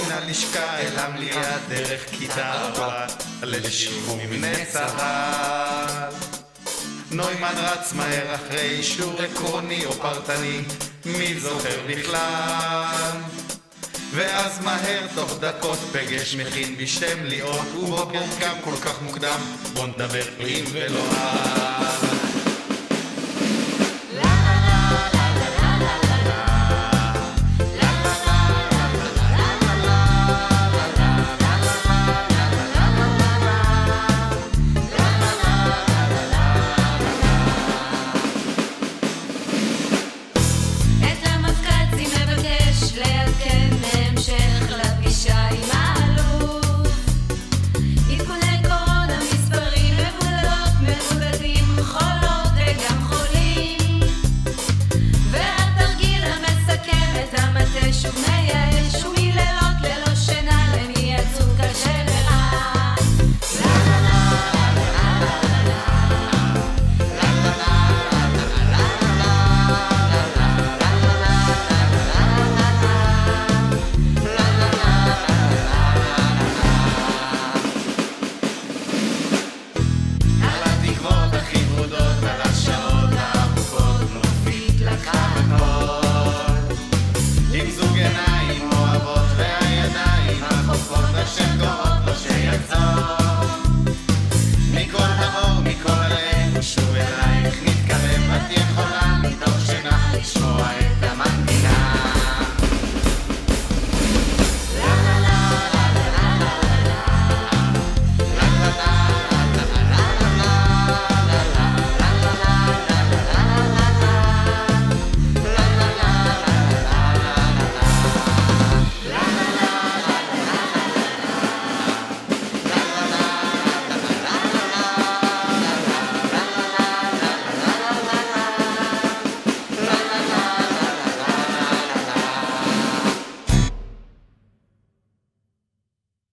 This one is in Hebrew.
מן הלשכה אל המליאה דרך כיתה הבאה לשיעור מבנה צה"ל. נוימן רץ מהר אחרי אישור עקרוני או פרטני, מי זוכר בכלל? ואז מהר תוך דקות פגש מכין בשתי מליאות, ובוקר קם כל כך מוקדם, בוא נדבר עם ולא על.